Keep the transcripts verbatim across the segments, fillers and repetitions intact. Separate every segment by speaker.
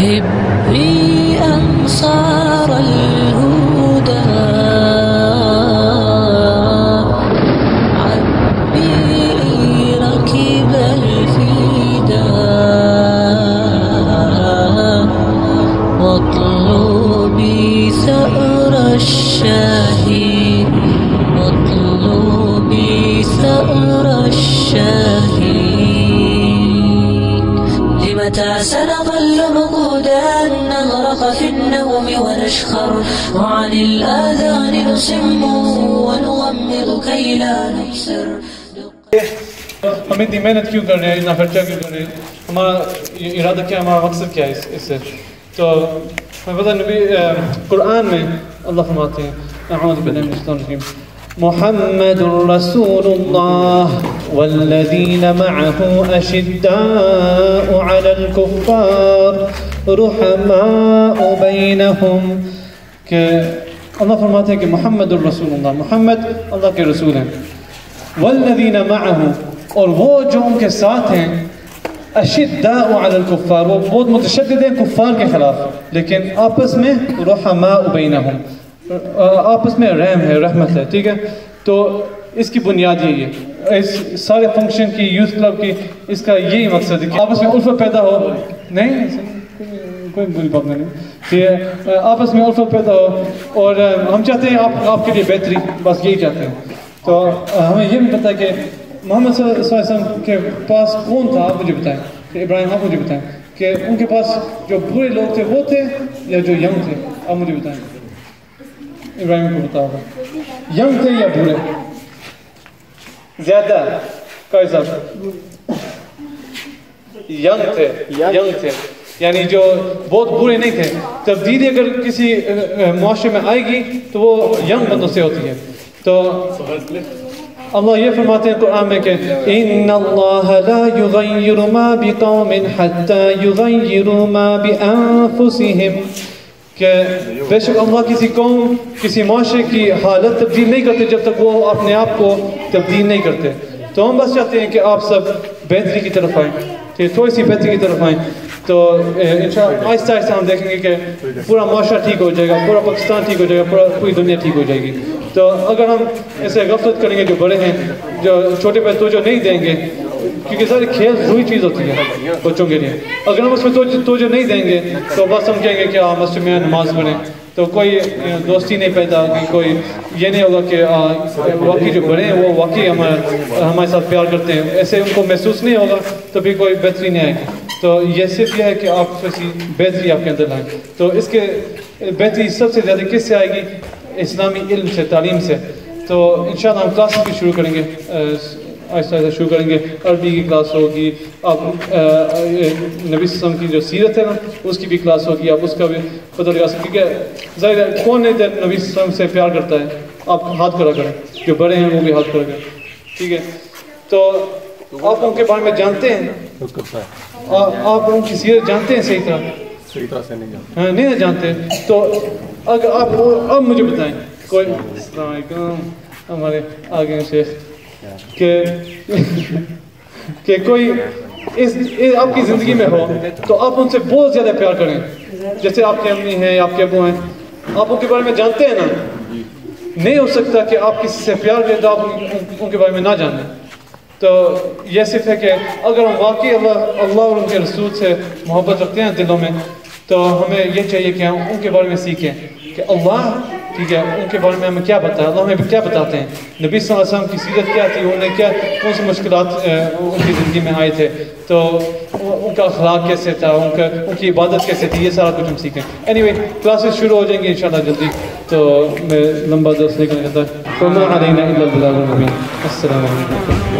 Speaker 1: هب لي أنصار الهدى عبي ركب الفداء واطلبي ثأر الشهيد واطلبي ثأر الشهيد لمتى سنظل مقودا نغرق في النوم ونشخر وعن الآذان نصم ونغمض كي لا نبصر.
Speaker 2: ہم اتنی محنت کیوں کر رہے ہیں، اتنا خرچہ کیوں کر رہے ہیں، ہمارا ارادہ کیا، ہمارا مقصد کیا ہے اس سے؟ تو ہمیں پتہ نبی قرآن میں اللہ فرماتے ہیں اعوذ باللہ من الشیطان الرجیم محمد رسول اللہ والذین معه اشداء علی الکفار رحماء بینہم، کہ اللہ فرماتے ہیں کہ محمد الرسول اللہ، محمد اللہ کے رسول ہیں، والذین معه، اور وہ جو ان کے ساتھ ہیں، اشداء علی الکفار، وہ بہت متشدد ہیں کفار کے خلاف، لیکن آپس میں رحماء بینہم، آپس میں رحم ہے، رحمت ہے، ٹھیک ہے؟ تو اس کی بنیاد یہی ہے، اس سارے فنکشن کی، یوتھ کلب کی، اس کا یہی مقصد ہے کہ آپس میں الفت پیدا ہو، نہیں کوئی بری بات نہیں، کہ آپس میں الفت پیدا ہو، اور ہم چاہتے ہیں آپ آپ کے لیے بہتری، بس یہی چاہتے ہیں۔ تو ہمیں یہ بھی پتہ ہے کہ محمد صلی اللہ علیہ وسلم کے پاس کون تھا، آپ مجھے بتائیں، کہ ابراہیم آپ مجھے بتائیں کہ ان کے پاس جو برے لوگ تھے وہ تھے یا جو ینگ تھے؟ آپ مجھے بتائیں، ابراہیم کو بتاؤ گا، ینگ تھے یا برے؟ زیادہ کوئی صاحب ینگ تھے، ینگ تھے یعنی جو بہت برے نہیں تھے۔ تبدیلی اگر کسی معاشرے میں آئے گی تو وہ ینگ بندوں سے ہوتی ہے۔ تو اللہ یہ فرماتے ہیں قرآن میں کہ ان اللہ لا یغیر ما بقوم حتی یغیروا ما بانفسہم، کہ بے شک اللہ کسی قوم، کسی معاشرے کی حالت تبدیل نہیں کرتے جب تک وہ اپنے آپ کو تبدیل نہیں کرتے۔ تو ہم بس چاہتے ہیں کہ آپ سب بہتری کی طرف آئیں، تھوڑی سی بہتری کی طرف آئیں، تو انشاءاللہ آہستہ آہستہ ہم دیکھیں گے کہ پورا معاشرہ ٹھیک ہو جائے گا، پورا پاکستان ٹھیک ہو جائے گا، پورا پوری دنیا ٹھیک ہو جائے گی۔ تو اگر ہم ایسے غفلت کریں گے، جو بڑے ہیں جو چھوٹے پہ توجہ نہیں دیں گے، کیونکہ ساری کھیل ضروری چیز ہوتی ہے بچوں کے لیے، اگر ہم اس میں توجہ نہیں دیں گے تو بس ہم کہیں گے کہ ہاں مسجد میں نماز پڑھیں، تو کوئی دوستی نہیں پیدا ہوگی، کوئی یہ نہیں ہوگا کہ واقعی جو بڑے ہیں وہ واقعی ہمارے ہمارے ساتھ پیار کرتے ہیں، ایسے ان کو محسوس نہیں ہوگا تو پھر کوئی بہتری نہیں آئے گی۔ تو یہ صرف یہ ہے کہ آپ کسی بہتری آپ کے اندر لائیں۔ تو اس کے بہتری سب سے زیادہ کس سے آئے گی؟ اسلامی علم سے، تعلیم سے۔ تو انشاءاللہ ہم کلاس بھی شروع کریں گے، آہستہ آہستہ شروع کریں گے، عربی کی کلاس ہوگی، آپ نبی صلی اللہ علیہ وسلم کی جو سیرت ہے نا اس کی بھی کلاس ہوگی، آپ اس کا بھی پتہ لگا سکیں، کیونکہ ظاہر ہے کون نہیں نبی صلی اللہ علیہ وسلم سے پیار کرتا ہے؟ آپ ہاتھ کھڑا کریں، جو بڑے ہیں وہ بھی ہاتھ کھڑا کریں، ٹھیک ہے؟ تو آپ ان کے بارے میں جانتے ہیں، آپ ان کی سیرت جانتے ہیں صحیح طرح؟ صحیح طرح سے نہیں جانتے، ہاں نہیں جانتے۔ تو اگر آپ اب مجھے بتائیں، کوئی السلام علیکم، ہمارے آگے شیخ، کہ کہ کوئی اس آپ کی زندگی میں ہو تو آپ ان سے بہت زیادہ پیار کریں، جیسے آپ کی امی ہیں، آپ کے ابو ہیں، آپ ان کے بارے میں جانتے ہیں نا؟ نہیں ہو سکتا کہ آپ کسی سے پیار کریں تو آپ ان کے بارے میں نہ جانیں۔ تو یہ صرف ہے کہ اگر ہم واقعی اللہ اللہ اور ان کے رسول سے محبت رکھتے ہیں دلوں میں، تو ہمیں یہ چاہیے کہ ہم ان کے بارے میں سیکھیں کہ اللہ، ٹھیک ہے، ان کے بارے میں ہمیں کیا بتایا، اللہ ہمیں کیا بتاتے ہیں، نبی صلی اللہ علیہ وسلم کی سیرت کیا تھی، انہوں نے کیا کون سی مشکلات ان کی زندگی میں آئے تھے، تو ان کا اخلاق کیسے تھا، ان کا ان کی عبادت کیسے تھی، یہ سارا کچھ ہم سیکھیں۔ اینی وے کلاسز شروع ہو جائیں گی انشاءاللہ جلدی، تو میں لمبا درس نہیں کرنا چاہتا۔ وما علینا الا البلاغ المبین۔ السلام علیکم۔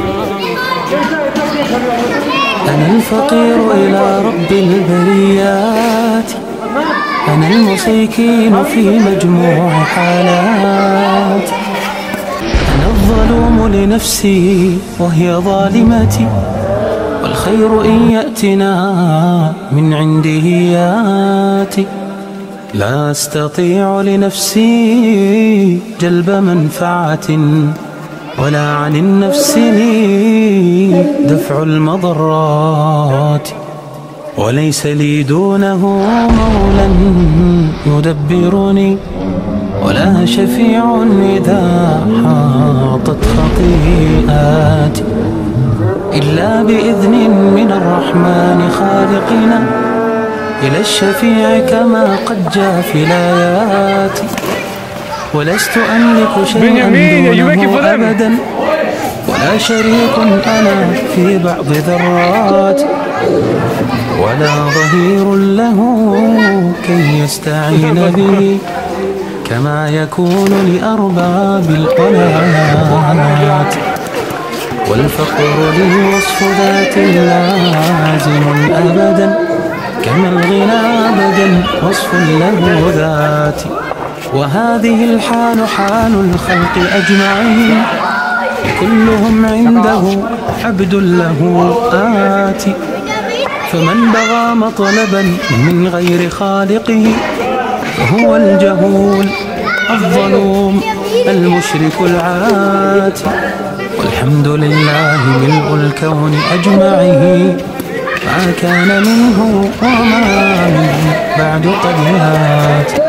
Speaker 1: أنا الفقير إلى رب البريات، أنا المسيكين في مجموع حالات، أنا الظلوم لنفسي وهي ظالمتي، والخير إن يأتنا من عنده ياتي، لا أستطيع لنفسي جلب منفعة ولا عن النفس لي دفع المضرات، وليس لي دونه مولى يدبرني ولا شفيع إذا حاطت خطيئاتي إلا بإذن من الرحمن خالقنا إلى الشفيع كما قد جاء في الآيات. ولست أملك شيئا دونه أبدا ولا شريك أنا في بعض ذرات ولا ظهير له كي يستعين به كما يكون لأرباب الولايات. والفقر لي وصف ذات لازم أبدا كما الغنى أبدا وصف له ذاتي. وهذه الحال حال الخلق أجمعين كلهم عنده عبد له آتي. فمن بغى مطلبا من غير خالقه فهو الجهول الظلوم المشرك العاتي. والحمد لله ملء الكون أجمعه ما كان منه وما منه بعد قد ياتي.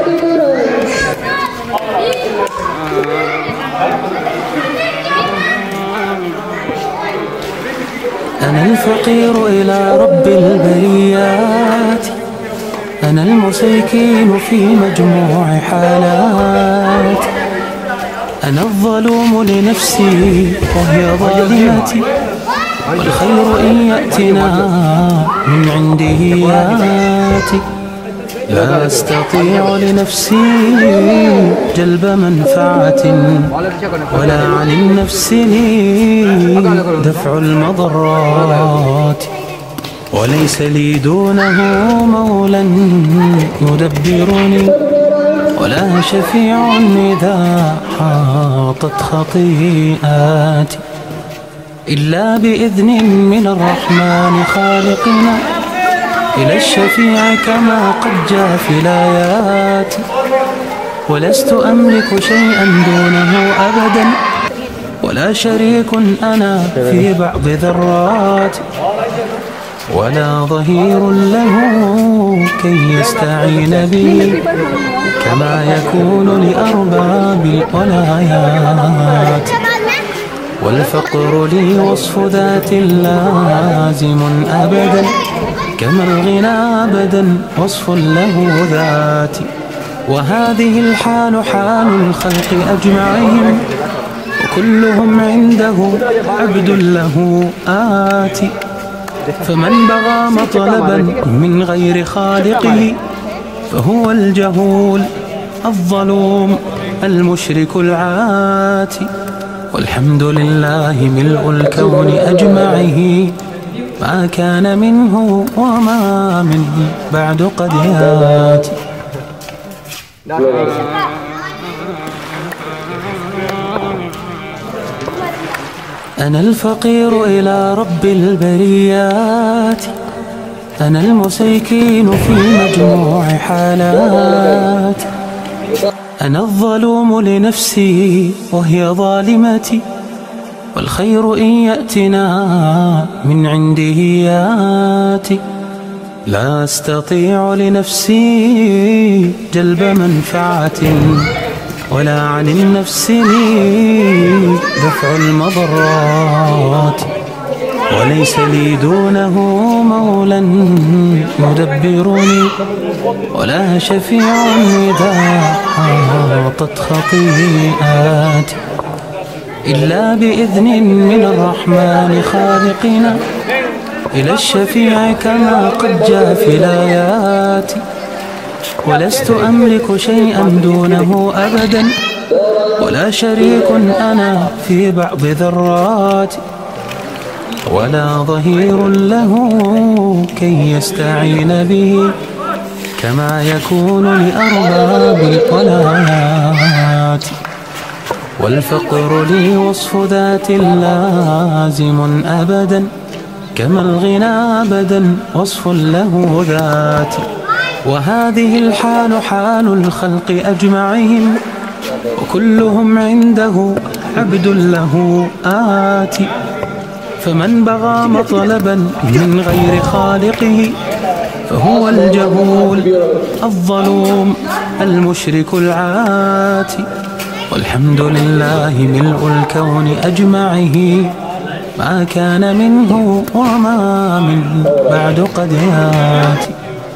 Speaker 1: أنا الفقير إلى رب البريات أنا المسيكين في مجموع حالات أنا الظلوم لنفسي وهي ظالمتي والخير إن يأتنا من عنده ياتي. لا أستطيع لنفسي جلب منفعة ولا عن النفس لي دفع المضرات وليس لي دونه مولى يدبرني ولا شفيع إذا حاطت خطيئاتي إلا بإذن من الرحمن خالقنا إلى الشفيع كما قد جاء في الآيات. ولست أملك شيئا دونه أبدا ولا شريك أنا في بعض ذرات ولا ظهير له كي يستعين به كما يكون لأرباب الولايات. والفقر لي وصف ذات لازم أبدا كما الغنى أبدا وصف له ذاتي. وهذه الحال حال الخلق أجمعين وكلهم عنده عبد له آتي. فمن بغى مطلبا من غير خالقه فهو الجهول الظلوم المشرك العاتي. والحمد لله ملء الكون أجمعه ما كان منه وما منه بعد قد ياتي. أنا الفقير إلى رب البريات أنا المسيكين في مجموع حالات أنا الظلوم لنفسي وهي ظالمتي والخير إن يأتنا من عنده ياتي. لا أستطيع لنفسي جلب منفعة ولا عن النفس لي دفع المضرات وليس لي دونه مولى يدبرني ولا شفيع إذا حاطت خطيئاتي إلا بإذن من الرحمن خالقنا إلى الشفيع كما قد جاء في الآيات. ولست أملك شيئا دونه أبدا ولا شريك أنا في بعض ذراتي ولا ظهير له كي يستعين به كما يكون لأرباب الولايات. والفقر لي وصف ذات لازم أبدا كما الغنى أبدا وصف له ذاتي. وهذه الحال حال الخلق أجمعين وكلهم عنده عبد له آتي. فمن بغى مطلبا من غير خالقه فهو الجهول الظلوم المشرك العاتي. والحمد لله ملء الكون أجمعه ما كان منه وما منه بعد قد ياتي.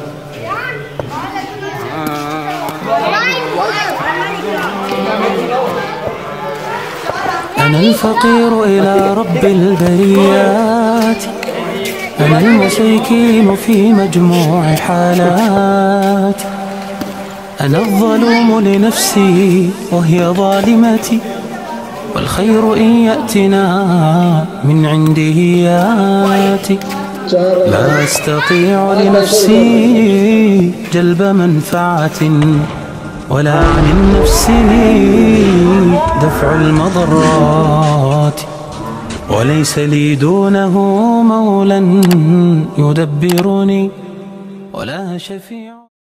Speaker 1: أنا الفقير إلى رب البريات، أنا المسيكين في مجموع حالات، أنا الظلوم لنفسي وهي ظالمتي، والخير إن يأتنا من عنده ياتي. لا أستطيع لنفسي جلب منفعة ولا عن النفس دفع المضرات، وليس لي دونه مولى يدبرني ولا شفيع.